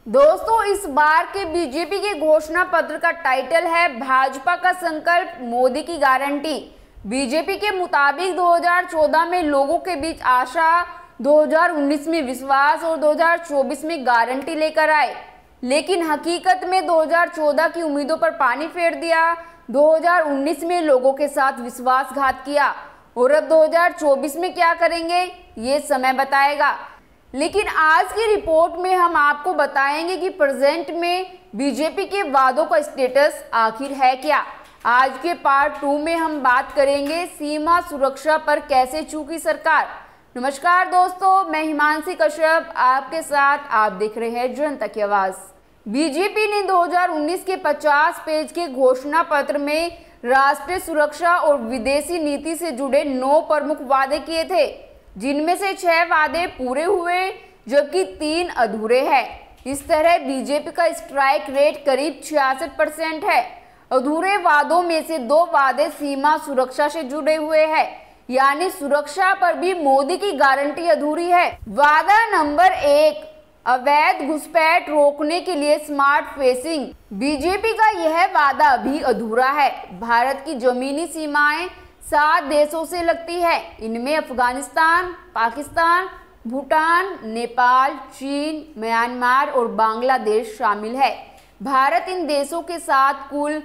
दोस्तों, इस बार के बीजेपी के घोषणा पत्र का टाइटल है भाजपा का संकल्प, मोदी की गारंटी। बीजेपी के मुताबिक 2014 में लोगों के बीच आशा, 2019 में विश्वास और 2024 में गारंटी लेकर आए, लेकिन हकीकत में 2014 की उम्मीदों पर पानी फेर दिया, 2019 में लोगों के साथ विश्वासघात किया और अब 2024 में क्या करेंगे ये समय बताएगा। लेकिन आज की रिपोर्ट में हम आपको बताएंगे कि प्रेजेंट में बीजेपी के वादों का स्टेटस आखिर है क्या। आज के पार्ट 2 में हम बात करेंगे सीमा सुरक्षा पर कैसे चूकी सरकार। नमस्कार दोस्तों, मैं हिमांशी कश्यप आपके साथ, आप देख रहे हैं जनता की आवाज। बीजेपी ने 2019 के 50 पेज के घोषणा पत्र में राष्ट्रीय सुरक्षा और विदेशी नीति से जुड़े 9 प्रमुख वादे किए थे, जिनमें से 6 वादे पूरे हुए जबकि 3 अधूरे हैं। इस तरह बीजेपी का स्ट्राइक रेट करीब 66% है। अधूरे वादों में से 2 वादे सीमा सुरक्षा से जुड़े हुए हैं, यानी सुरक्षा पर भी मोदी की गारंटी अधूरी है। वादा नंबर 1, अवैध घुसपैठ रोकने के लिए स्मार्ट फेंसिंग। बीजेपी का यह वादा अभी अधूरा है। भारत की जमीनी सीमाएं 7 देशों से लगती है। इनमें अफगानिस्तान, पाकिस्तान, भूटान, नेपाल, चीन, म्यांमार और बांग्लादेश शामिल है। भारत इन देशों के साथ कुल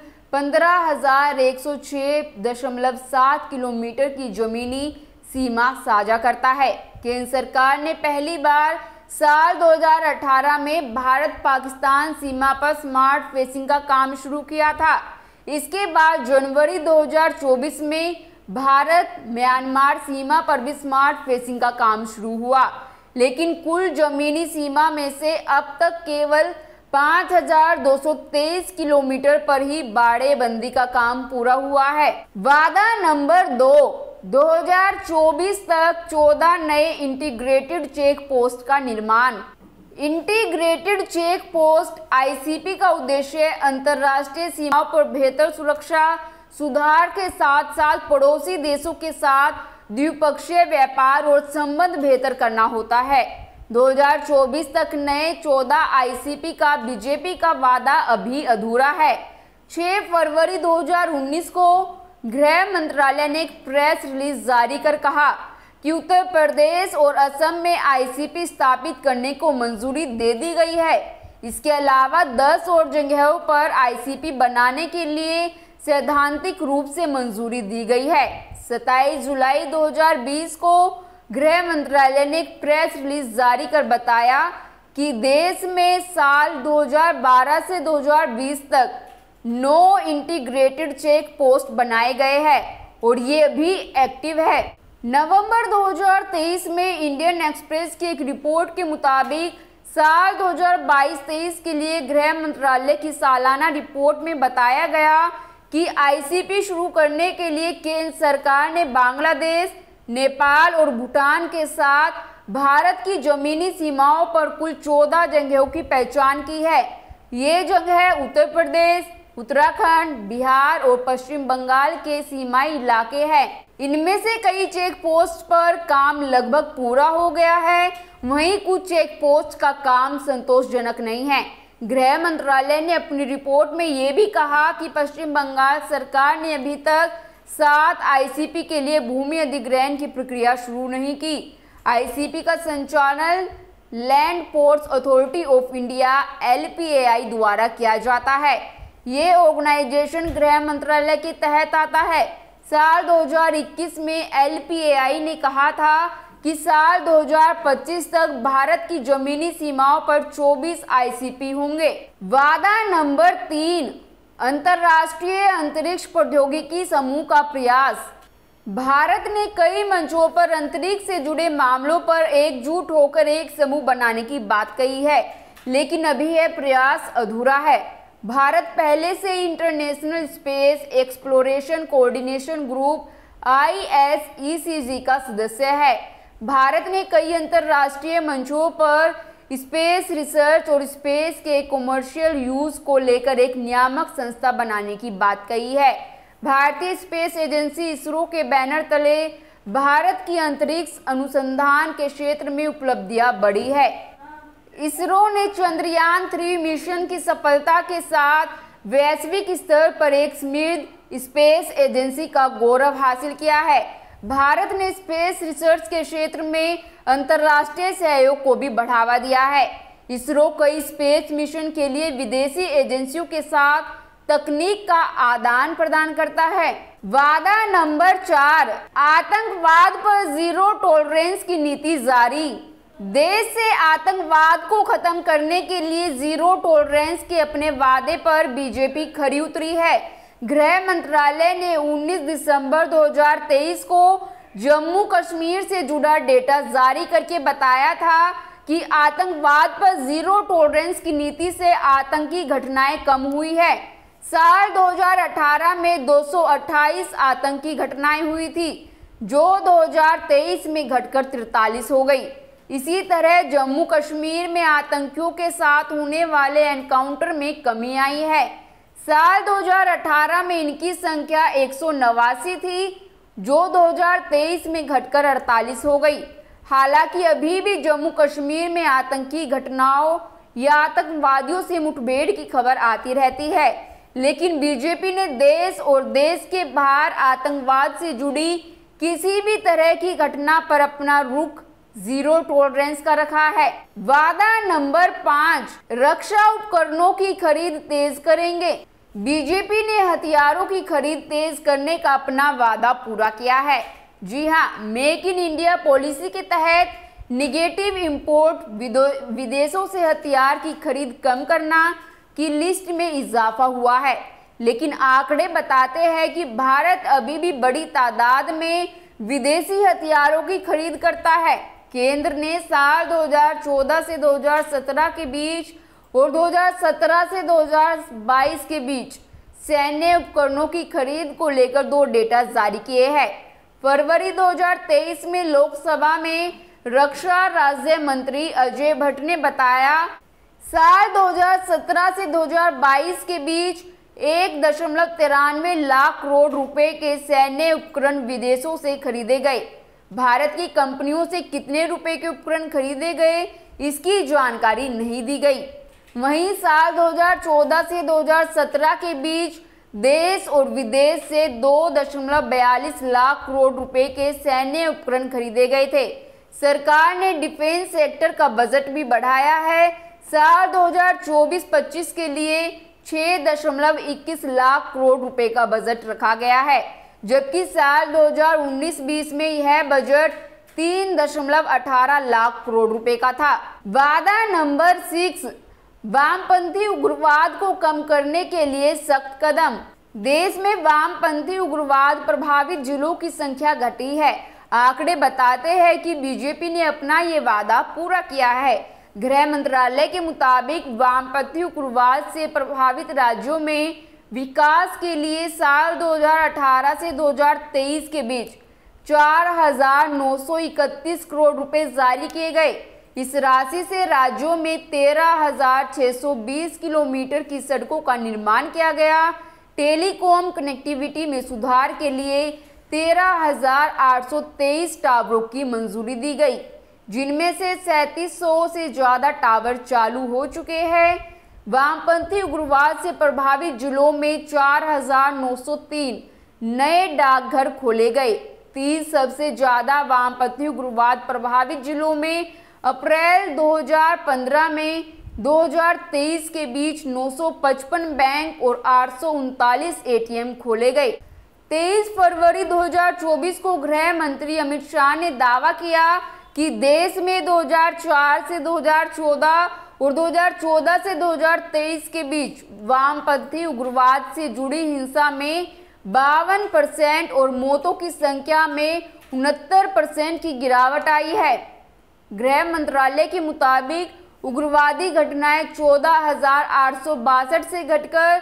15,106.7 किलोमीटर की जमीनी सीमा साझा करता है। केंद्र सरकार ने पहली बार साल 2018 में भारत पाकिस्तान सीमा पर स्मार्ट फेंसिंग का काम शुरू किया था। इसके बाद जनवरी 2024 में भारत म्यांमार सीमा पर भी स्मार्ट फेंसिंग का काम शुरू हुआ, लेकिन कुल जमीनी सीमा में से अब तक केवल 5,223 किलोमीटर पर ही बाड़ेबंदी का काम पूरा हुआ है। वादा नंबर 2, 2024 तक 14 नए इंटीग्रेटेड चेक पोस्ट का निर्माण। इंटीग्रेटेड चेक पोस्ट आईसीपी का उद्देश्य अंतर्राष्ट्रीय सीमाओं पर बेहतर सुरक्षा सुधार के साथ साथ पड़ोसी देशों के साथ द्विपक्षीय व्यापार और संबंध बेहतर करना होता है। 2024 तक नए 14 आईसीपी का बीजेपी का वादा अभी अधूरा है। 6 फरवरी 2019 को गृह मंत्रालय ने एक प्रेस रिलीज जारी कर कहा कि उत्तर प्रदेश और असम में आईसीपी स्थापित करने को मंजूरी दे दी गई है। इसके अलावा 10 और जगहों पर आईसीपी बनाने के लिए सैद्धांतिक रूप से मंजूरी दी गई है। 27 जुलाई 2020 को गृह मंत्रालय ने एक प्रेस रिलीज जारी कर बताया कि देश में साल 2012 से 2020 तक 9 इंटीग्रेटेड चेक पोस्ट बनाए गए हैं और ये अभी एक्टिव है। नवंबर 2023 में इंडियन एक्सप्रेस की एक रिपोर्ट के मुताबिक साल 2022-23 के लिए गृह मंत्रालय की सालाना रिपोर्ट में बताया गया कि आईसीपी शुरू करने के लिए केंद्र सरकार ने बांग्लादेश, नेपाल और भूटान के साथ भारत की जमीनी सीमाओं पर कुल 14 जगहों की पहचान की है। ये जगह उत्तर प्रदेश, उत्तराखंड, बिहार और पश्चिम बंगाल के सीमाई इलाके हैं। इनमें से कई चेक पोस्ट पर काम लगभग पूरा हो गया है, वहीं कुछ चेक पोस्ट का काम संतोषजनक नहीं है। गृह मंत्रालय ने अपनी रिपोर्ट में ये भी कहा कि पश्चिम बंगाल सरकार ने अभी तक 7 आईसीपी के लिए भूमि अधिग्रहण की प्रक्रिया शुरू नहीं की। आईसीपी का संचालन land ports authority of India LPAI द्वारा किया जाता है। ये ऑर्गेनाइजेशन गृह मंत्रालय के तहत आता है। साल 2021 में LPAI ने कहा था कि साल 2025 तक भारत की जमीनी सीमाओं पर 24 आईसीपी होंगे। वादा नंबर 3, अंतर्राष्ट्रीय अंतरिक्ष प्रौद्योगिकी समूह का प्रयास। भारत ने कई मंचों पर अंतरिक्ष से जुड़े मामलों पर एकजुट होकर एक समूह बनाने की बात कही है, लेकिन अभी यह प्रयास अधूरा है। भारत पहले से international space exploration coordination group ISECG का सदस्य है। भारत ने कई अंतर्राष्ट्रीय मंचों पर स्पेस रिसर्च और स्पेस के कमर्शियल यूज को लेकर एक नियामक संस्था बनाने की बात कही है। भारतीय स्पेस एजेंसी इसरो के बैनर तले भारत की अंतरिक्ष अनुसंधान के क्षेत्र में उपलब्धियां बढ़ी है। इसरो ने चंद्रयान 3 मिशन की सफलता के साथ वैश्विक स्तर पर एक समृद्ध स्पेस एजेंसी का गौरव हासिल किया है। भारत ने स्पेस रिसर्च के क्षेत्र में अंतर्राष्ट्रीय सहयोग को भी बढ़ावा दिया है। इसरो कई स्पेस मिशन के लिए विदेशी एजेंसियों के साथ तकनीक का आदान प्रदान करता है। वादा नंबर 4, आतंकवाद पर जीरो टॉलरेंस की नीति जारी। देश से आतंकवाद को खत्म करने के लिए जीरो टॉलरेंस के अपने वादे पर बीजेपी खरी उतरी है। गृह मंत्रालय ने 19 दिसंबर 2023 को जम्मू कश्मीर से जुड़ा डेटा जारी करके बताया था कि आतंकवाद पर जीरो टॉलरेंस की नीति से आतंकी घटनाएं कम हुई है। साल 2018 में 228 आतंकी घटनाएं हुई थी, जो 2023 में घटकर 43 हो गई। इसी तरह जम्मू कश्मीर में आतंकियों के साथ होने वाले एनकाउंटर में कमी आई है। साल 2018 में इनकी संख्या 189 थी, जो 2023 में घटकर 48 हो गई। हालांकि अभी भी जम्मू कश्मीर में आतंकी घटनाओं या आतंकवादियों से मुठभेड़ की खबर आती रहती है, लेकिन बीजेपी ने देश और देश के बाहर आतंकवाद से जुड़ी किसी भी तरह की घटना पर अपना रुख जीरो टॉलरेंस का रखा है। वादा नंबर 5, रक्षा उपकरणों की खरीद तेज करेंगे। बीजेपी ने हथियारों की खरीद तेज करने का अपना वादा पूरा किया है। जी हां, मेक इन इंडिया पॉलिसी के तहत निगेटिव इंपोर्ट, विदेशों से हथियार की खरीद कम करना की लिस्ट में इजाफा हुआ है, लेकिन आंकड़े बताते हैं कि भारत अभी भी बड़ी तादाद में विदेशी हथियारों की खरीद करता है। केंद्र ने साल 2014 से 2017 के बीच और 2017 से 2022 के बीच सैन्य उपकरणों की खरीद को लेकर 2 डेटा जारी किए हैं। फरवरी 2023 में लोकसभा में रक्षा राज्य मंत्री अजय भट्ट ने बताया, साल 2017 से 2022 के बीच 1.93 लाख करोड़ रुपए के सैन्य उपकरण विदेशों से खरीदे गए। भारत की कंपनियों से कितने रुपए के उपकरण खरीदे गए, इसकी जानकारी नहीं दी गई। वहीं साल 2014 से 2017 के बीच देश और विदेश से 2.42 लाख करोड़ रुपए के सैन्य उपकरण खरीदे गए थे। सरकार ने डिफेंस सेक्टर का बजट भी बढ़ाया है। साल 2024-25 के लिए 6.21 लाख करोड़ रुपए का बजट रखा गया है, जबकि साल 2019-20 में यह बजट 3.18 लाख करोड़ रुपए का था। वादा नंबर 6, वामपंथी उग्रवाद को कम करने के लिए सख्त कदम। देश में वामपंथी उग्रवाद प्रभावित जिलों की संख्या घटी है। आंकड़े बताते हैं कि बीजेपी ने अपना ये वादा पूरा किया है। गृह मंत्रालय के मुताबिक वामपंथी उग्रवाद से प्रभावित राज्यों में विकास के लिए साल 2018 से 2023 के बीच 4,931 करोड़ रुपए जारी किए गए। इस राशि से राज्यों में 13,620 किलोमीटर की सड़कों का निर्माण किया गया। टेलीकॉम कनेक्टिविटी में सुधार के लिए 13,823 टावरों की मंजूरी दी गई, जिनमें से 3700 से ज्यादा टावर चालू हो चुके हैं। वामपंथी उग्रवाद से प्रभावित जिलों में 4,903 नए डाकघर खोले गए। 30 सबसे ज्यादा वामपंथी उग्रवाद प्रभावित जिलों में अप्रैल 2015 में 2023 के बीच 955 बैंक और 839 एटीएम खोले गए। 23 फरवरी 2024 को गृह मंत्री अमित शाह ने दावा किया कि देश में 2004 से 2014 और 2014 से 2023 के बीच वामपंथी उग्रवाद से जुड़ी हिंसा में 52% और मौतों की संख्या में 69% की गिरावट आई है। गृह मंत्रालय के मुताबिक उग्रवादी घटनाएं 14,862 से घटकर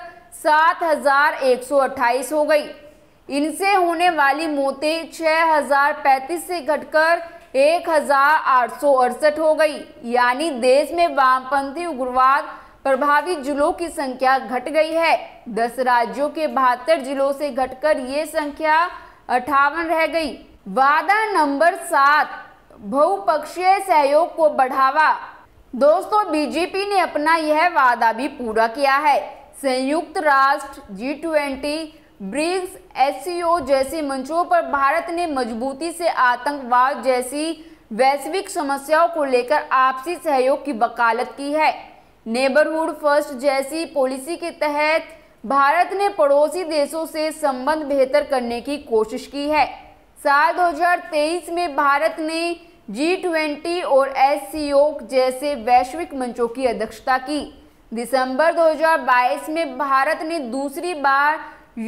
7,128 हो गई। इनसे होने वाली मौतें 6,035 से घटकर 1,868 हो गई। यानी देश में वामपंथी उग्रवाद प्रभावित जिलों की संख्या घट गई है। 10 राज्यों के 72 जिलों से घटकर ये संख्या 58 रह गई। वादा नंबर 7, बहुपक्षीय सहयोग को बढ़ावा। दोस्तों, बीजेपी ने अपना यह वादा भी पूरा किया है। संयुक्त राष्ट्र, G20, ब्रिक्स, SCO जैसे मंचों पर भारत ने मजबूती से आतंकवाद जैसी वैश्विक समस्याओं को लेकर आपसी सहयोग की वकालत की है। नेबरहुड फर्स्ट जैसी पॉलिसी के तहत भारत ने पड़ोसी देशों से संबंध बेहतर करने की कोशिश की है। साल 2023 में भारत ने G20 और SCO जैसे वैश्विक मंचों की अध्यक्षता की। दिसंबर 2022 में भारत ने दूसरी बार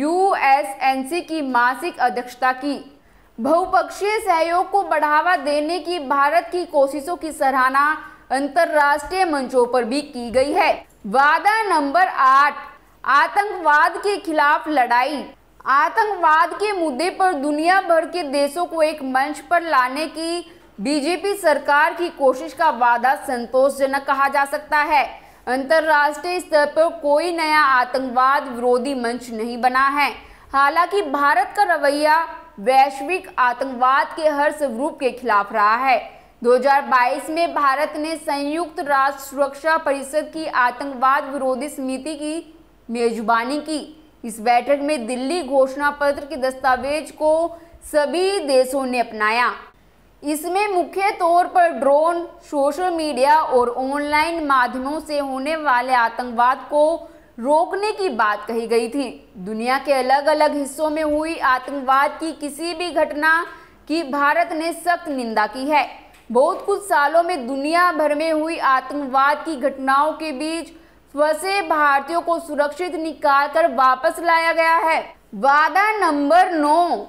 USNC की मासिक अध्यक्षता की। बहुपक्षीय सहयोग को बढ़ावा देने की भारत की कोशिशों की सराहना अंतर्राष्ट्रीय मंचों पर भी की गई है। वादा नंबर 8, आतंकवाद के खिलाफ लड़ाई। आतंकवाद के मुद्दे पर दुनिया भर के देशों को एक मंच पर लाने की बीजेपी सरकार की कोशिश का वादा संतोषजनक कहा जा सकता है। अंतर्राष्ट्रीय स्तर पर कोई नया आतंकवाद विरोधी मंच नहीं बना है। हालांकि भारत का रवैया वैश्विक आतंकवाद के हर स्वरूप के खिलाफ रहा है। 2022 में भारत ने संयुक्त राष्ट्र सुरक्षा परिषद की आतंकवाद विरोधी समिति की मेजबानी की। इस बैठक में दिल्ली घोषणा पत्र के दस्तावेज को सभी देशों ने अपनाया। इसमें मुख्य तौर पर ड्रोन, सोशल मीडिया और ऑनलाइन माध्यमों से होने वाले आतंकवाद को रोकने की बात कही गई थी। दुनिया के अलग अलग हिस्सों में हुई आतंकवाद की किसी भी घटना की भारत ने सख्त निंदा की है। बहुत कुछ सालों में दुनिया भर में हुई आतंकवाद की घटनाओं के बीच फंसे भारतीयों को सुरक्षित निकालकर वापस लाया गया है। वादा नंबर 9,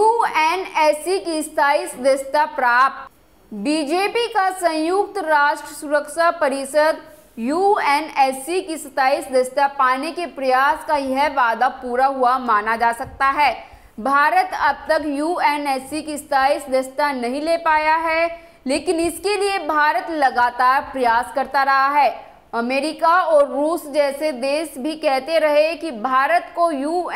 UNSC की स्थायी सदस्यता प्राप्त। बीजेपी का संयुक्त राष्ट्र सुरक्षा परिषद UNSC की स्थायी सदस्यता पाने के प्रयास का यह वादा पूरा हुआ माना जा सकता है। भारत अब तक UNSC की स्थायी सदस्यता नहीं ले पाया है, लेकिन इसके लिए भारत लगातार प्रयास करता रहा है। अमेरिका और रूस जैसे देश भी कहते रहे कि भारत को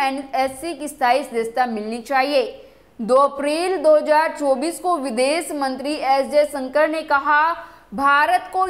UNSC की स्थायी सदस्यता मिलनी चाहिए। 2 अप्रैल 2024 को विदेश मंत्री S जयशंकर ने कहा, भारत को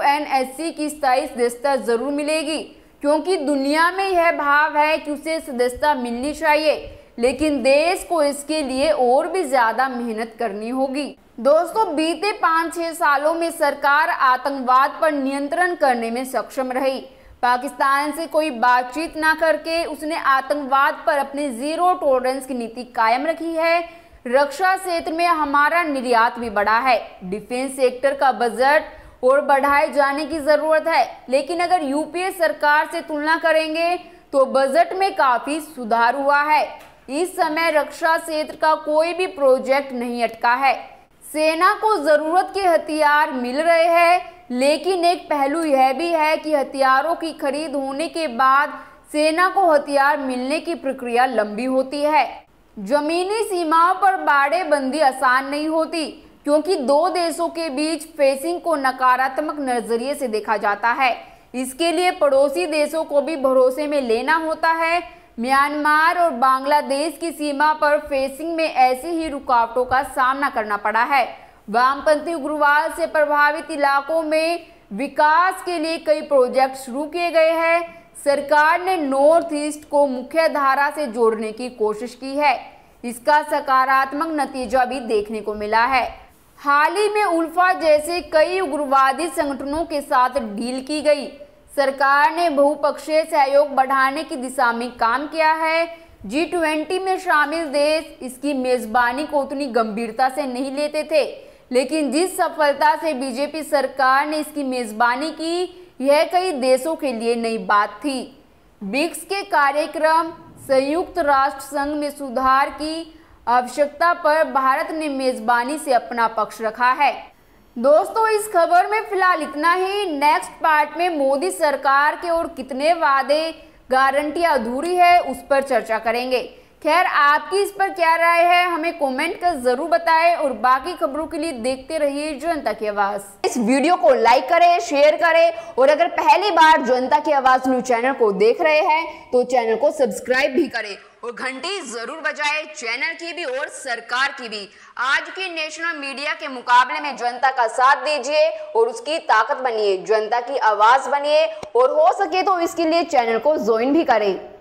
UNSC की स्थायी सदस्यता जरूर मिलेगी, क्योंकि दुनिया में यह भाव है कि उसे सदस्यता मिलनी चाहिए, लेकिन देश को इसके लिए और भी ज्यादा मेहनत करनी होगी। दोस्तों, बीते 5-6 सालों में सरकार आतंकवाद पर नियंत्रण करने में सक्षम रही। पाकिस्तान से कोई बातचीत ना करके उसने आतंकवाद पर अपनी जीरो टॉलरेंस की नीति कायम रखी है। रक्षा क्षेत्र में हमारा निर्यात भी बढ़ा है। डिफेंस सेक्टर का बजट और बढ़ाए जाने की जरूरत है, लेकिन अगर यूपीए सरकार से तुलना करेंगे तो बजट में काफी सुधार हुआ है। इस समय रक्षा क्षेत्र का कोई भी प्रोजेक्ट नहीं अटका है। सेना को जरूरत के हथियार मिल रहे हैं, लेकिन एक पहलू यह भी है कि हथियारों की खरीद होने के बाद सेना को हथियार मिलने की प्रक्रिया लंबी होती है। जमीनी सीमाओं पर बाड़ेबंदी आसान नहीं होती, क्योंकि 2 देशों के बीच फेंसिंग को नकारात्मक नजरिए से देखा जाता है। इसके लिए पड़ोसी देशों को भी भरोसे में लेना होता है। म्यांमार और बांग्लादेश की सीमा पर फेंसिंग में ऐसी ही रुकावटों का सामना करना पड़ा है। वामपंथी उग्रवाद से प्रभावित इलाकों में विकास के लिए कई प्रोजेक्ट शुरू किए गए हैं। सरकार ने नॉर्थ ईस्ट को मुख्य धारा से जोड़ने की कोशिश की है। इसका सकारात्मक नतीजा भी देखने को मिला है। हाल ही में उल्फा जैसे कई उग्रवादी संगठनों के साथ डील की गई। सरकार ने बहुपक्षीय सहयोग बढ़ाने की दिशा में काम किया है। G20 में शामिल देश इसकी मेजबानी को उतनी गंभीरता से नहीं लेते थे, लेकिन जिस सफलता से बीजेपी सरकार ने इसकी मेजबानी की, यह कई देशों के लिए नई बात थी। ब्रिक्स के कार्यक्रम, संयुक्त राष्ट्र संघ में सुधार की आवश्यकता पर भारत ने मेजबानी से अपना पक्ष रखा है। दोस्तों, इस खबर में फिलहाल इतना ही। नेक्स्ट पार्ट में मोदी सरकार के और कितने वादे, गारंटियां अधूरी है, उस पर चर्चा करेंगे। खैर, आपकी इस पर क्या राय है, हमें कमेंट कर जरूर बताएं और बाकी खबरों के लिए देखते रहिए जनता की आवाज। इस वीडियो को लाइक करें, शेयर करें और अगर पहली बार जनता की आवाज न्यूज चैनल को देख रहे हैं तो चैनल को सब्सक्राइब भी करें और घंटी जरूर बजाए, चैनल की भी और सरकार की भी। आज की नेशनल मीडिया के मुकाबले में जनता का साथ दीजिए और उसकी ताकत बनिए, जनता की आवाज बनिए और हो सके तो इसके लिए चैनल को ज्वाइन भी करें।